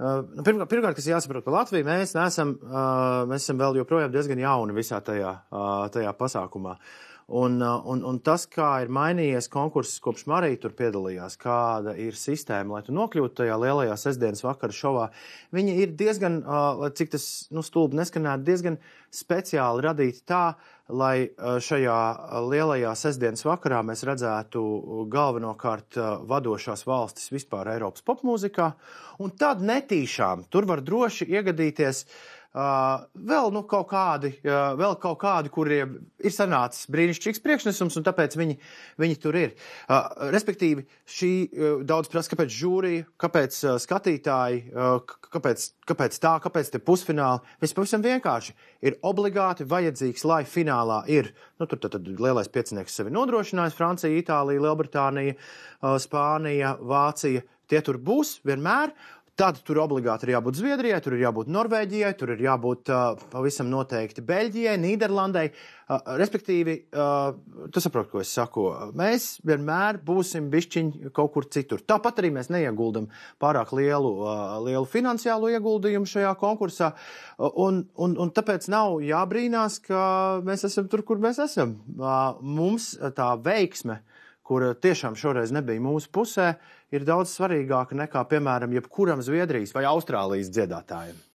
Pirmkārt, kas jāsaprot par Latviju, mēs esam vēl joprojām diezgan jauni visā tajā pasākumā. Un tas, kā ir mainījies konkurss, kopš Marija tur piedalījās, kāda ir sistēma, lai tu nokļūtu tajā lielajā sestdienas vakara šovā, viņa ir diezgan, cik tas stulbi neskanētu, diezgan speciāli radīta tā, lai šajā lielajā sestdienas vakarā mēs redzētu galvenokārt vadošās valstis vispār Eiropas popmūzikā, un tad netīšām tur var droši iegadīties vēl kaut kādi, kuriem ir sanācis brīnišķīgs priekšnesums, un tāpēc viņi tur ir. Respektīvi, šī daudz prasa, kāpēc žūrija, kāpēc skatītāji, kāpēc te pusfināli. Viss pavisam vienkārši ir obligāti vajadzīgs, lai finālā ir, tad lielais piecinieks sevi nodrošinājis, Francija, Itālija, Lielbritānija, Spānija, Vācija, tie tur būs vienmēr. Tad tur obligāti ir jābūt Zviedrijai, tur ir jābūt Norvēģijai, tur ir jābūt pavisam noteikti Beļģijai, Nīderlandai. Respektīvi, tu saproti, ko es saku, mēs vienmēr būsim bišķiņi kaut kur citur. Tāpat arī mēs neieguldam pārāk lielu finansiālu ieguldījumu šajā konkursā, un tāpēc nav jābrīnās, ka mēs esam tur, kur mēs esam. Mums tā veiksme, kur tiešām šoreiz nebija mūsu pusē, ir daudz svarīgāka nekā, piemēram, jebkuram Zviedrijas vai Austrālijas dziedātājiem.